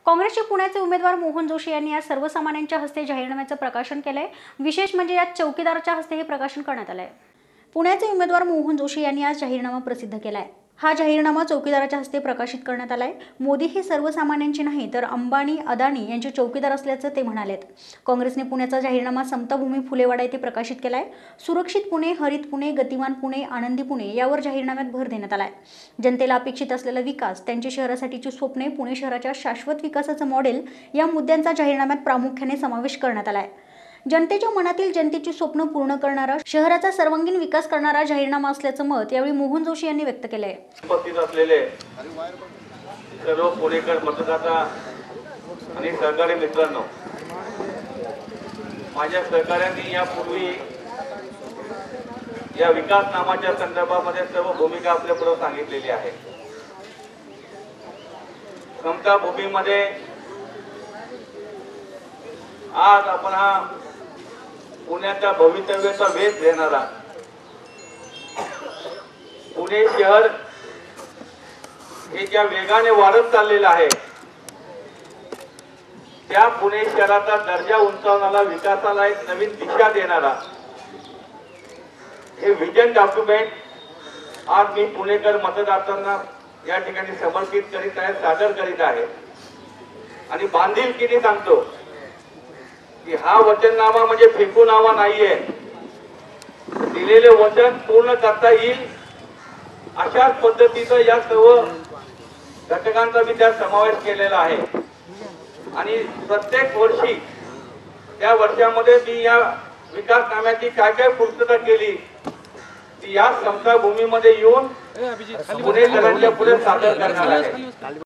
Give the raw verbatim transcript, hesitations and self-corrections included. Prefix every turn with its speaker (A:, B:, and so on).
A: काँग्रेसचे पुण्याचे उमेदवार मोहन जोशी यांनी आज सर्वसामान्यांच्या हस्ते जाहीरनाम्याचं प्रकाशन केलंय। विशेष म्हणजे यात चौकीदाराच्या हस्ते हे प्रकाशन करण्यात आलंय। पुण्याचे उमेदवार मोहन जोशी यांनी आज जाहीरनामा प्रसिद्ध केलाय। हा जाहीरनामा चौकीदाराच्या हस्ते प्रकाशित करण्यात आलाय। मोदी हे सर्वसामान्यांचे नाही तर अंबानी अदानी यांचे चौकीदार असल्याचं ते म्हणालेत। काँग्रेसने पुण्याचा जाहीरनामा समताभूमी फुलेवाडा येथे प्रकाशित केलाय। सुरक्षित पुणे, हरित पुणे, गतिमान पुणे, आनंदी पुणे यावर जाहीरनाम्यात भर देण्यात आलाय। जनतेला अपेक्षित असलेला विकास, त्यांची शहरासाठीची स्वप्ने, पुणे शहराच्या शाश्वत विकासाचं मॉडेल या मुद्द्यांचा जाहीरनाम्यात प्रामुख्याने समावेश करण्यात आलाय। जनतेच्या मनातील जनतेची स्वप्न पूर्ण करणारा, शहराचा सर्वांगीण विकास करणारा जाहीरनामा असल्याचं मत यावेळी मोहन जोशी यांनी व्यक्त केलंय।
B: उपस्थित असलेले सर्व पुणेकर मतदाता आणि सहकारी मित्रांनो, माझ्या सहकाऱ्यांनी यापूर्वी या विकास नामाच्या संदर्भामध्ये सर्व भूमिका आपल्यापुढे सांगितलेली आहे। समता भूमीमध्ये आज आपण हा पुण्याच्या भवितव्याचा वेध घेणारा पुणे शहर हे ज्या वेगाने वाढत चाललेलं आहे, त्या पुणे शहराचा दर्जा उंचावणारा, विकासाला एक नवीन दिशा देणारा हे विजन डॉक्युमेंट आज मी पुणेकर मतदारांना या ठिकाणी समर्पित करीत आहे, सादर करीत आहे। आणि बांधिलकीने सांगतो की हा वचननामा म्हणजे फेकूनामा नाहीये, दिलेले वचन पूर्ण करता येईल अशाच पद्धतीचं या सर्व घटकांचा मी त्यात समावेश केलेला आहे। आणि प्रत्येक वर्षी त्या वर्षामध्ये मी या विकासनाम्याची काय काय पूर्तता केली ती या समता भूमीमध्ये येऊन पुणेकरांच्या पुढे सादर करणार आहे।